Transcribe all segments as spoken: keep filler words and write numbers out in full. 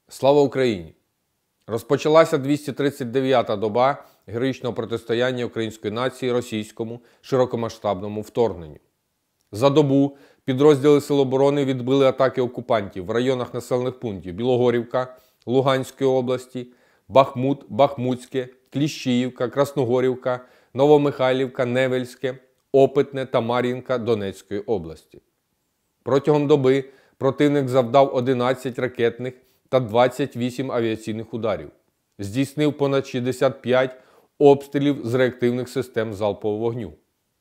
Слава Україні! Розпочалася двісті тридцять дев'ята доба героїчного протистояння української нації російському широкомасштабному вторгненню. За добу підрозділи Сил оборони відбили атаки окупантів в районах населених пунктів Білогорівка Луганської області, Бахмут, Бахмутське, Кліщіївка, Красногорівка, Новомихайлівка, Невельське, Опитне та Мар'їнка Донецької області. Протягом доби противник завдав одинадцять ракетних та двадцять вісім авіаційних ударів. Здійснив понад шістдесят п'ять обстрілів з реактивних систем залпового вогню.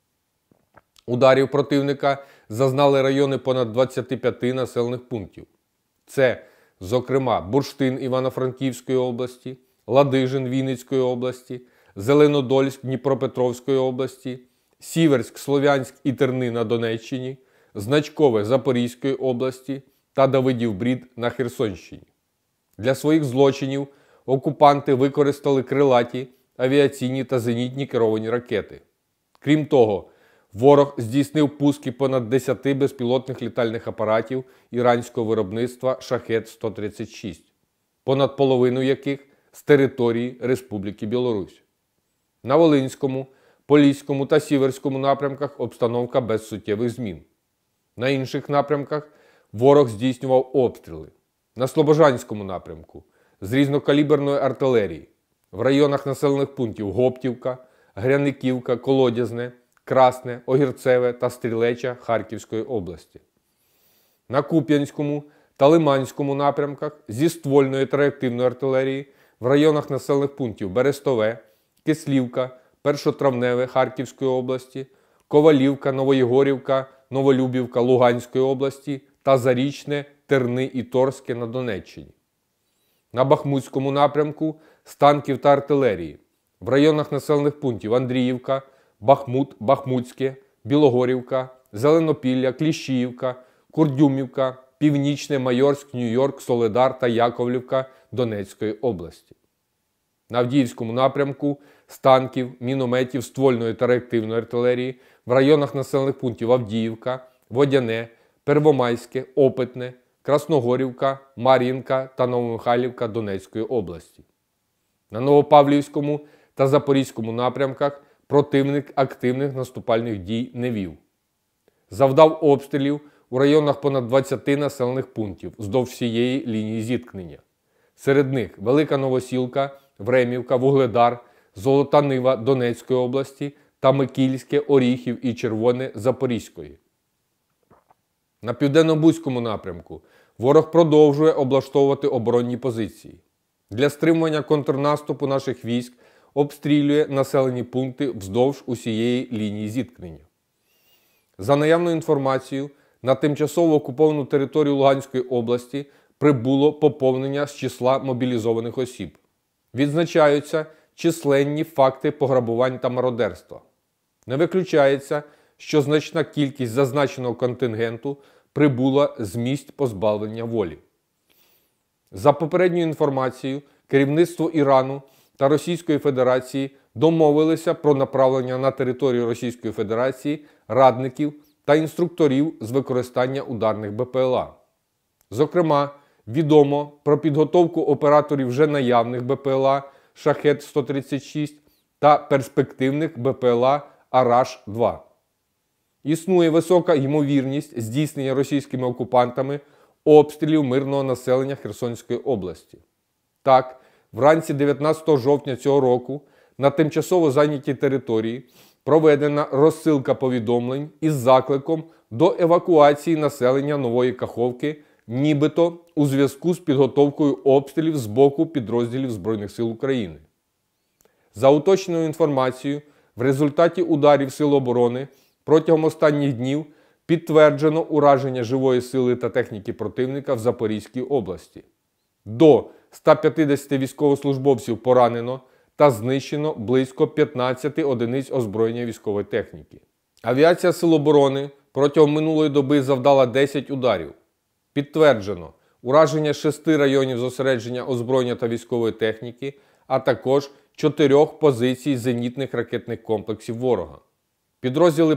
Ударів противника зазнали райони понад двадцяти п'яти населених пунктів. Це, зокрема, Бурштин Івано-Франківської області, Ладижин Вінницької області, Зеленодольськ Дніпропетровської області, Сіверськ, Слов'янськ і Терни на Донеччині, Значкове Запорізької області та Давидів Брід на Херсонщині. Для своїх злочинів окупанти використали крилаті, авіаційні та зенітні керовані ракети. Крім того, ворог здійснив пуски понад десяти безпілотних літальних апаратів іранського виробництва Шахед сто тридцять шість, понад половину яких з території Республіки Білорусь. На Волинському, Поліському та Сіверському напрямках обстановка без суттєвих змін. На інших напрямках ворог здійснював обстріли. На Слобожанському напрямку з різнокаліберної артилерії, в районах населених пунктів Гоптівка, Гряниківка, Колодязне, Красне, Огірцеве та Стрілеча Харківської області. На Куп'янському та Лиманському напрямках зі ствольної та реактивної артилерії в районах населених пунктів Берестове, Кислівка, Першотравневе Харківської області, Ковалівка, Новоєгорівка, Новолюбівка Луганської області та Зарічне, Терни і Торське на Донеччині. На Бахмутському напрямку з танків та артилерії в районах населених пунктів Андріївка, Бахмут, Бахмутське, Білогорівка, Зеленопілля, Кліщіївка, Курдюмівка, Північне, Майорськ, Нью-Йорк, Солидар та Яковлівка Донецької області. На Авдіївському напрямку з танків, мінометів, ствольної та реактивної артилерії в районах населених пунктів Авдіївка, Водяне, Первомайське, Опитне, Красногорівка, Мар'їнка та Новомихайлівка Донецької області. На Новопавлівському та Запорізькому напрямках противник активних наступальних дій не вів. Завдав обстрілів у районах понад двадцяти населених пунктів вздовж всієї лінії зіткнення. Серед них Велика Новосілка, Времівка, Вугледар, Золота Нива Донецької області та Микільське, Оріхів і Червоне Запорізької. На Південно-Бузькому напрямку ворог продовжує облаштовувати оборонні позиції. Для стримування контрнаступу наших військ обстрілює населені пункти вздовж усієї лінії зіткнення. За наявною інформацією, на тимчасово окуповану територію Луганської області прибуло поповнення з числа мобілізованих осіб. Відзначаються численні факти пограбувань та мародерства. Не виключається, що значна кількість зазначеного контингенту прибула з місць позбавлення волі. За попередньою інформацією, керівництво Ірану та Російської Федерації домовилися про направлення на територію Російської Федерації радників та інструкторів з використання ударних БПЛА. Зокрема, відомо про підготовку операторів вже наявних БПЛА Шахед сто тридцять шість та перспективних БПЛА Араш два. Існує висока ймовірність здійснення російськими окупантами обстрілів мирного населення Херсонської області. Так, вранці дев'ятнадцятого жовтня цього року на тимчасово зайнятій території проведена розсилка повідомлень із закликом до евакуації населення Нової Каховки, нібито у зв'язку з підготовкою обстрілів з боку підрозділів Збройних сил України. За уточненою інформацією, в результаті ударів Сил оборони протягом останніх днів підтверджено ураження живої сили та техніки противника в Запорізькій області. До ста п'ятдесяти військовослужбовців поранено та знищено близько п'ятнадцяти одиниць озброєння військової техніки. Авіація Сил оборони протягом минулої доби завдала десять ударів. Підтверджено ураження шести районів зосередження озброєння та військової техніки, а також чотирьох позицій зенітних ракетних комплексів ворога. Підрозділи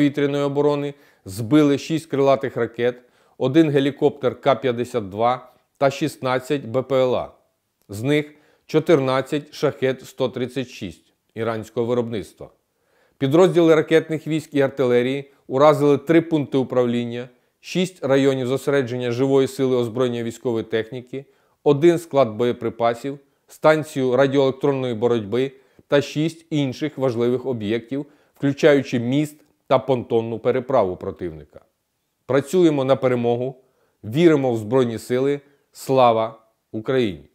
протиповітряної оборони збили шість крилатих ракет, один гелікоптер Ка п'ятдесят два, та шістнадцять Б П Л А. З них чотирнадцять шахед сто тридцять шість іранського виробництва. Підрозділи ракетних військ і артилерії уразили три пункти управління, шість районів зосередження живої сили озброєння військової техніки, один склад боєприпасів, станцію радіоелектронної боротьби та шість інших важливих об'єктів, включаючи міст та понтонну переправу противника. Працюємо на перемогу, віримо в Збройні Сили. Слава Україні!